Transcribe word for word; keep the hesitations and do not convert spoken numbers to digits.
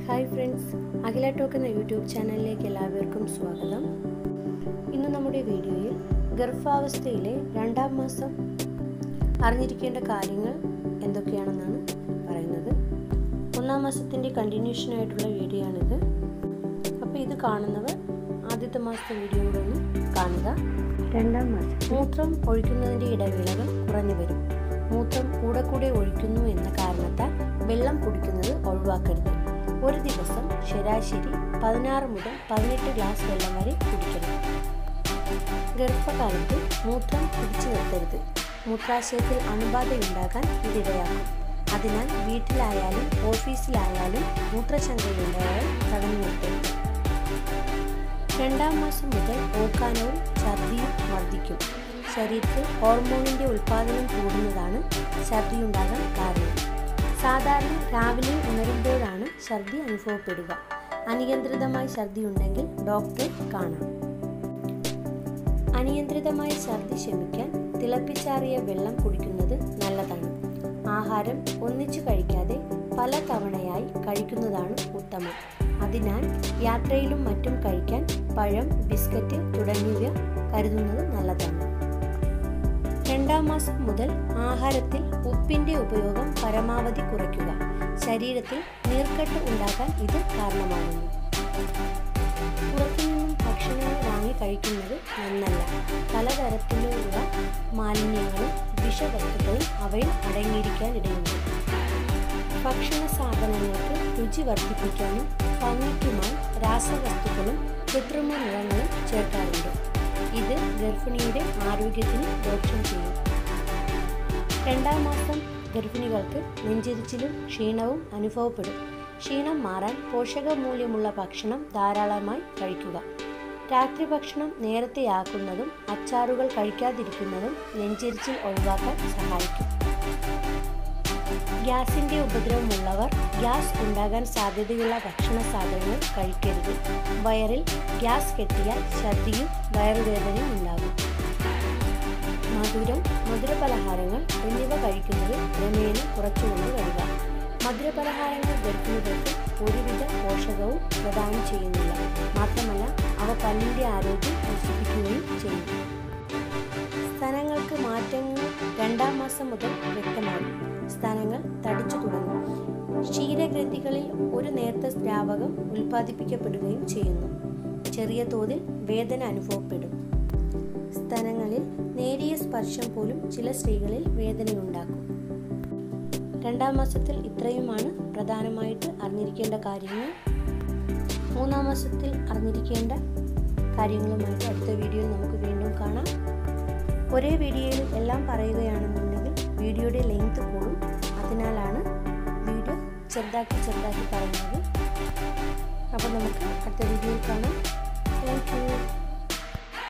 Hi friends, Akhila talk എന്ന YouTube ചാനലിലേക്ക് എല്ലാവർക്കും സ്വാഗതം. ഇന്ന് നമ്മുടെ വീഡിയോയിൽ ഗർഭാവസ്ഥയിലെ രണ്ടാം മാസം അറിഞ്ഞിരിക്കേണ്ട കാര്യങ്ങൾ എന്തൊക്കെയാണെന്നാണ് പറയുന്നത്. ഒന്നാം മാസത്തിൻ്റെ കണ്ടിന്യൂഷനായിട്ടുള്ള വീഡിയോ ആണിത്. അപ്പോൾ ഇത് കാണുന്നവർ ആദ്യത്തെ മാസത്തെ വീഡിയോ കൂടെ ഒന്ന് കാണുക. രണ്ടാം മാസം മൂത്രം ഒഴിക്കുന്നതിൻ്റെ ഇടവേളകൾ കുറഞ്ഞു വരും. മൂത്രം കൂടെ കൂടെ ഒഴിക്കുന്നു എന്ന കാരണത്താൽ വെള്ളം കുടിക്കുന്നത് ഒഴിവാക്കരുത്. ഒരു ദിവസം ശരാശരി പതിനാറ് മുതൽ പതിനെട്ട് ഗ്ലാസ് വെള്ളം വരെ കുടിക്കണം. ഗർഭകാലത്ത് മൂത്രം പിടിച്ചു നിർത്തരുത്. മൂത്രാശയത്തിൽ അണുബാധയുണ്ടാകാൻ ഇതിടയാക്കും. അതിനാൽ വീട്ടിലായാലും ഓഫീസിലായാലും മൂത്രശങ്കയുണ്ടായാൽ തടഞ്ഞു നിർത്തരുത്. രണ്ടാം മാസം മുതൽ ഓക്കാനവും ഛർദിയും വർദ്ധിക്കും. ശരീരത്തിൽ ഹോർമോണിൻ്റെ ഉൽപ്പാദനം കൂടുന്നതാണ് ഛർദിയുണ്ടാകാൻ കാരണം. സാധാരണ രാവിലെ ഉണരുമ്പോഴാണ് ഛർദി അനുഭവപ്പെടുക. അനിയന്ത്രിതമായി ഛർദി ഉണ്ടെങ്കിൽ ഡോക്ടറെ കാണാം. അനിയന്ത്രിതമായ ഛർദി ശമിക്കാൻ തിളപ്പിച്ചാറിയ വെള്ളം കുടിക്കുന്നത് നല്ലതാണ്. ആഹാരം ഒന്നിച്ചു കഴിക്കാതെ പല തവണയായി കഴിക്കുന്നതാണ് ഉത്തമം. അതിനാൽ യാത്രയിലും മറ്റും കഴിക്കാൻ പഴം, ബിസ്ക്കറ്റ് തുടങ്ങിയവ കരുതുന്നത് നല്ലതാണ്. രണ്ടാം മാസം മുതൽ ആഹാരത്തിൽ ഉപ്പിൻ്റെ ഉപയോഗം പരമാവധി കുറയ്ക്കുക. ശരീരത്തിൽ നീർക്കെട്ട് ഉണ്ടാക്കാൻ ഇത് കാരണമാകുന്നു. പുറത്തുനിന്നും ഭക്ഷണങ്ങൾ വാങ്ങി കഴിക്കുന്നത് നന്നല്ല. പലതരത്തിലുള്ള മാലിന്യങ്ങളും വിഷവസ്തുക്കളും അവയിൽ അടങ്ങിയിരിക്കാനിടയുണ്ട്. ഭക്ഷണ സാധനങ്ങൾക്ക് രുചി വർദ്ധിപ്പിക്കാനും ഭംഗിക്കുമായി രാസവസ്തുക്കളും കൃത്രിമ നിറങ്ങളും ചേർക്കാറുണ്ട്. ഇത് ഗർഭിണിയുടെ ആരോഗ്യത്തിന് ദോഷം ചെയ്യും. രണ്ടാം മാസം ഗർഭിണികൾക്ക് നെഞ്ചെരിച്ചിലും ക്ഷീണവും അനുഭവപ്പെടും. ക്ഷീണം മാറാൻ പോഷകമൂല്യമുള്ള ഭക്ഷണം ധാരാളമായി കഴിക്കുക. രാത്രി ഭക്ഷണം നേരത്തെയാക്കുന്നതും അച്ചാറുകൾ കഴിക്കാതിരിക്കുന്നതും നെഞ്ചെരിച്ചിൽ ഒഴിവാക്കാൻ സഹായിക്കും. ഗ്യാസിൻ്റെ ഉപദ്രവമുള്ളവർ ഗ്യാസ് ഉണ്ടാകാൻ സാധ്യതയുള്ള ഭക്ഷണ സാധനങ്ങൾ കഴിക്കരുത്. വയറിൽ ഗ്യാസ് കെട്ടിയാൽ ഛർദിയും വയറുവേദനയും ഉണ്ടാകും. മധുരം, മധുരപലഹാരങ്ങൾ എന്നിവ കഴിക്കുന്നത് ക്രമേണ കുറച്ചുകൊണ്ട് വരിക. മധുരപലഹാരങ്ങൾ ഗർഭിണികൾക്ക് ഒരുവിധ പോഷകവും പ്രദാനം ചെയ്യുന്നില്ല. മാത്രമല്ല അവ പല്ലിൻ്റെ ആരോഗ്യം നശിപ്പിക്കുകയും ചെയ്യും. സ്തനങ്ങൾക്ക് മാറ്റങ്ങൾ രണ്ടാം മാസം മുതൽ വ്യക്തമാകും. സ്തനങ്ങൾ തടിച്ചു തുടങ്ങും. ക്ഷീരഗ്രന്ഥികളിൽ ഒരു നേർത്ത ദ്രാവകം ഉൽപ്പാദിപ്പിക്കപ്പെടുകയും ചെയ്യുന്നു. ചെറിയ തോതിൽ വേദന അനുഭവപ്പെടും. സ്തനങ്ങളിൽ നേരിയ സ്പർശം പോലും ചില സ്ത്രീകളിൽ വേദനയുണ്ടാക്കും. രണ്ടാം മാസത്തിൽ ഇത്രയുമാണ് പ്രധാനമായിട്ട് അറിഞ്ഞിരിക്കേണ്ട കാര്യങ്ങൾ. മൂന്നാം മാസത്തിൽ അറിഞ്ഞിരിക്കേണ്ട കാര്യങ്ങളുമായിട്ട് അടുത്ത വീഡിയോയിൽ നമുക്ക് വീണ്ടും കാണാം. ഒരേ വീഡിയോയിൽ എല്ലാം പറയുകയാണെന്നുണ്ടെങ്കിൽ വീഡിയോയുടെ ലെങ്ത് കൂടും. അതിനാലാണ് വീഡിയോ ചെറുതാക്കി ചെറുതാക്കി പറയുന്നത്. അപ്പോൾ നമുക്ക് അടുത്ത വീഡിയോ